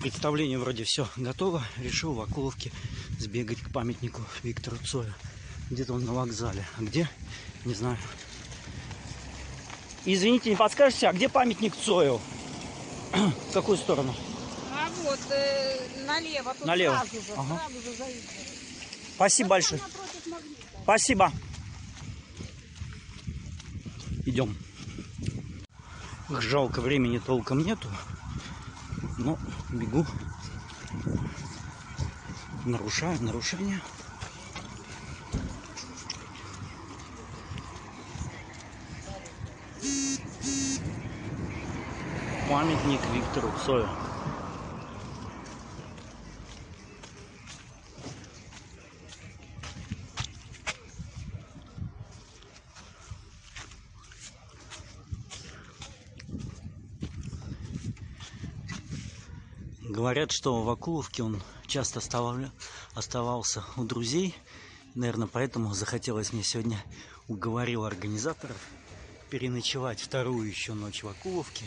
Представление вроде все готово. Решил в Окуловке сбегать к памятнику Виктору Цою. Где-то он на вокзале. А где? Не знаю. Извините, не подскажете, а где памятник Цою? В какую сторону? А вот налево. Тут налево. Сразу же, Ага. сразу же за Виктором. Спасибо большое. Напротив магнита. Спасибо. Идем. Жалко, времени толком нету. Но бегу. Нарушаю нарушение. Памятник Виктору Цою. Говорят, что в Окуловке он часто оставался у друзей. Наверное, поэтому захотелось мне сегодня, уговорил организаторов, переночевать вторую еще ночь в Окуловке.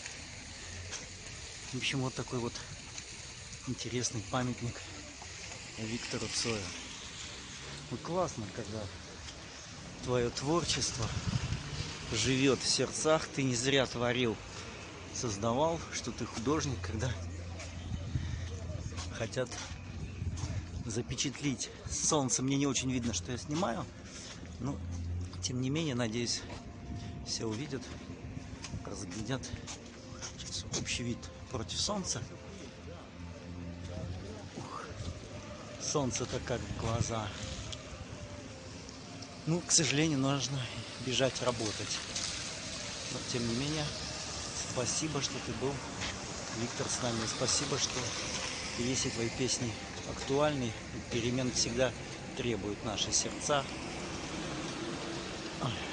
В общем, вот такой вот интересный памятник Виктору Цою. Ну, классно, когда твое творчество живет в сердцах. Ты не зря творил, создавал, что ты художник, когда хотят запечатлить солнце. Мне не очень видно, что я снимаю, но тем не менее, надеюсь, все увидят, разглядят. Сейчас общий вид против солнца. Ух, солнце-то как в глаза. Ну, к сожалению, нужно бежать работать. Но тем не менее, спасибо, что ты был, Виктор, с нами. Спасибо, что если твои песни актуальны, перемен всегда требуют наши сердца.